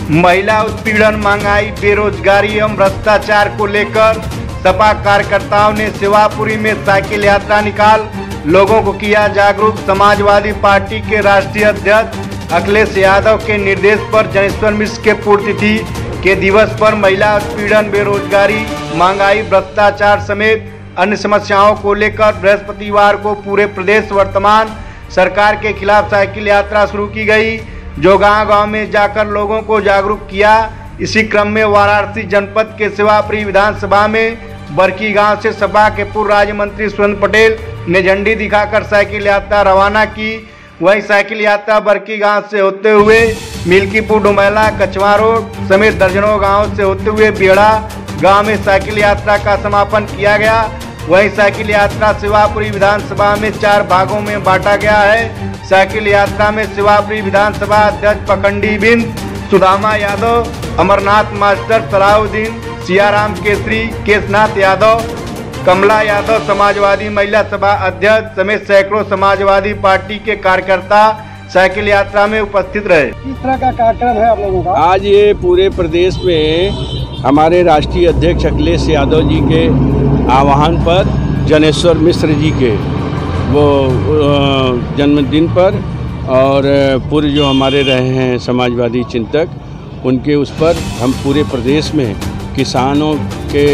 महिला उत्पीड़न, महंगाई, बेरोजगारी एवं भ्रष्टाचार को लेकर सपा कार्यकर्ताओं ने शिवापुरी में साइकिल यात्रा निकाल लोगों को किया जागरूक। समाजवादी पार्टी के राष्ट्रीय अध्यक्ष अखिलेश यादव के निर्देश पर जनेश्वर मिश्र के पुण्यतिथि के दिवस पर महिला उत्पीड़न, बेरोजगारी, महंगाई, भ्रष्टाचार समेत अन्य समस्याओं को लेकर बृहस्पतिवार को पूरे प्रदेश वर्तमान सरकार के खिलाफ साइकिल यात्रा शुरू की गई, जो गांव-गांव में जाकर लोगों को जागरूक किया। इसी क्रम में वाराणसी जनपद के शिवापुरी विधानसभा में बरकी गांव से सपा के पूर्व राज्य मंत्री सुरेंद्र पटेल ने झंडी दिखाकर साइकिल यात्रा रवाना की। वहीं साइकिल यात्रा बरकी गांव से होते हुए मिल्कीपुर, डुमैला, कचवा रोड समेत दर्जनों गाँव से होते हुए बेड़ा गाँव में साइकिल यात्रा का समापन किया गया। वहीं साइकिल यात्रा शिवापुरी विधानसभा में 4 भागों में बांटा गया है। साइकिल यात्रा में शिवापुरी विधानसभा अध्यक्ष पखंडी बिंद, सुदामा यादव, अमरनाथ मास्टर, सलाउद्दीन, सियाराम केसरी, केशनाथ यादव, कमला यादव, समाजवादी महिला सभा अध्यक्ष समेत सैकड़ों समाजवादी पार्टी के कार्यकर्ता साइकिल यात्रा में उपस्थित रहे। किस तरह का कार्यक्रम है आप लोगों का? आज ये पूरे प्रदेश में हमारे राष्ट्रीय अध्यक्ष अखिलेश यादव जी के आह्वान पर जनेश्वर मिश्र जी के वो जन्मदिन पर और पूर्व जो हमारे रहे हैं समाजवादी चिंतक, उनके उस पर हम पूरे प्रदेश में किसानों के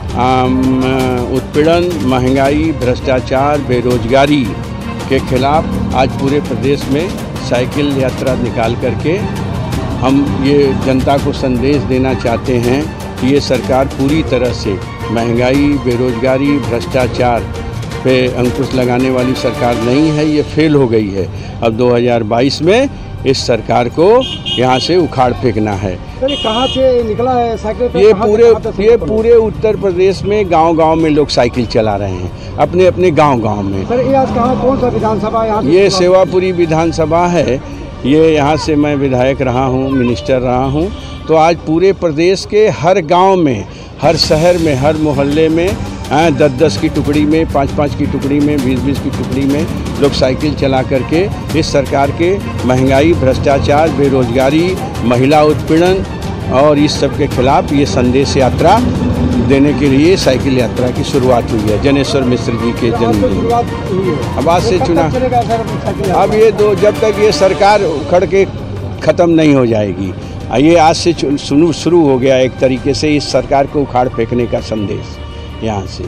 उत्पीड़न, महंगाई, भ्रष्टाचार, बेरोजगारी के खिलाफ आज पूरे प्रदेश में साइकिल यात्रा निकाल करके हम ये जनता को संदेश देना चाहते हैं कि ये सरकार पूरी तरह से महंगाई, बेरोजगारी, भ्रष्टाचार पे अंकुश लगाने वाली सरकार नहीं है, ये फेल हो गई है। अब 2022 में इस सरकार को यहाँ से उखाड़ फेंकना है। सर, कहाँ से निकला है साइकिल? ये पूरे उत्तर प्रदेश में गांव-गांव में लोग साइकिल चला रहे हैं, अपने अपने गांव-गांव में। सर, ये आज कहाँ, कौन सा विधानसभा यहाँ? ये शिवापुरी विधानसभा है। ये यहाँ से मैं विधायक रहा हूँ, मिनिस्टर रहा हूँ। तो आज पूरे प्रदेश के हर गाँव में, हर शहर में, हर मोहल्ले में 10-10 की टुकड़ी में, 5-5 की टुकड़ी में, 20-20 की टुकड़ी में लोग साइकिल चला करके इस सरकार के महंगाई, भ्रष्टाचार, बेरोजगारी, महिला उत्पीड़न और इस सब के खिलाफ ये संदेश यात्रा देने के लिए साइकिल यात्रा की शुरुआत हुई है जनेश्वर मिश्र जी के जन्मदिन। अब आज से चुना, अब ये जब तक ये सरकार उखड़ के ख़त्म नहीं हो जाएगी। ये आज से शुरू हो गया एक तरीके से इस सरकार को उखाड़ फेंकने का संदेश यहाँ से।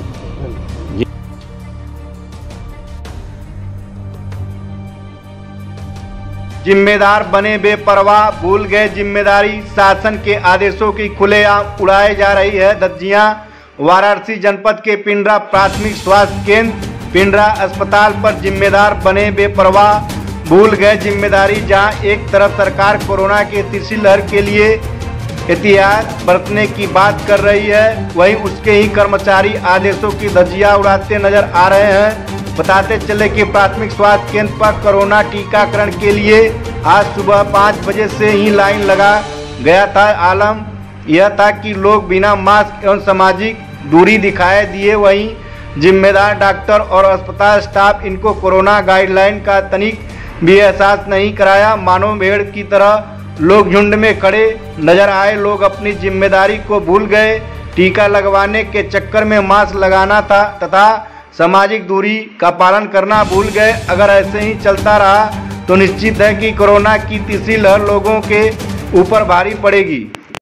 जिम्मेदार बने बेपरवाह, भूल गए जिम्मेदारी, शासन के आदेशों की खुलेआम उड़ाई जा रही है धज्जियां। वाराणसी जनपद के पिंडरा प्राथमिक स्वास्थ्य केंद्र, पिंडरा अस्पताल पर जिम्मेदार बने बेपरवाह, भूल गए जिम्मेदारी। जहां एक तरफ सरकार कोरोना के तीसरी लहर के लिए एहतियात बरतने की बात कर रही है, वहीं उसके ही कर्मचारी आदेशों की धज्जियां उड़ाते नजर आ रहे हैं। बताते चले कि प्राथमिक स्वास्थ्य केंद्र पर कोरोना टीकाकरण के लिए आज सुबह 5 बजे से ही लाइन लगा गया था। आलम यह था कि लोग बिना मास्क एवं सामाजिक दूरी दिखाए दिए, वहीं जिम्मेदार डॉक्टर और अस्पताल स्टाफ इनको कोरोना गाइडलाइन का तनिक भी एहसास नहीं कराया। मानो भेड़ की तरह लोग झुंड में खड़े नजर आए। लोग अपनी जिम्मेदारी को भूल गए। टीका लगवाने के चक्कर में मास्क लगाना था तथा सामाजिक दूरी का पालन करना भूल गए। अगर ऐसे ही चलता रहा तो निश्चित है कि कोरोना की तीसरी लहर लोगों के ऊपर भारी पड़ेगी।